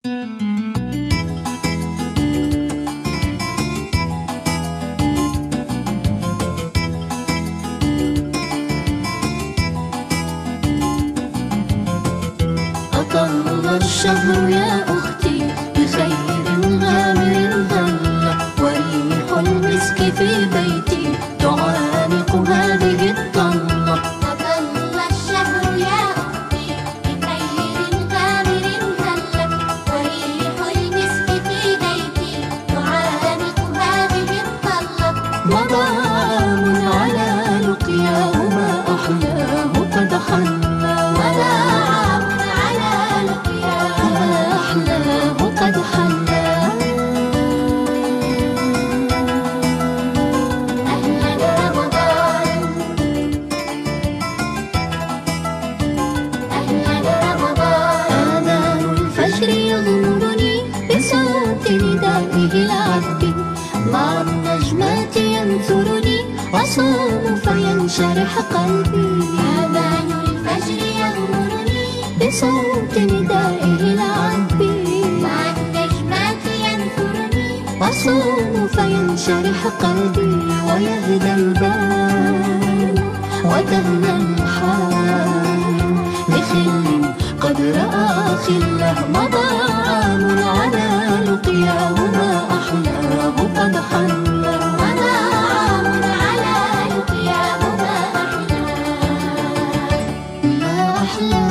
أطل الشهر يا أختي بخير غامر هلا، وريح المسك في بيتي تعانق هذه الطلة. أطل الشهر يا أختي بخير غامر هلا، وريح المسك في بيتي تعانق هذه الطلة. مضى عام على لقياه ما أحلاه قد حلى، مضى عام على لقياه ما أحلاه قد حلى. أهلا رمضان، أهلا رمضان. آذان الفجر يغمرني بصوت ندائه العذب، مع النجمات ينثرني أصوم فينشرح قلبي. آذان الفجر يغمرني بصوت ندائه العذب، مع النجمات ينثرني أصوم فينشرح قلبي، ويهدى البال وتهنى الحال لخل قد رأى خله. مضى عام على لقياه ما أحلاه قد حلى، مضى عام على لقياه ما أحلاه. ما أحلاه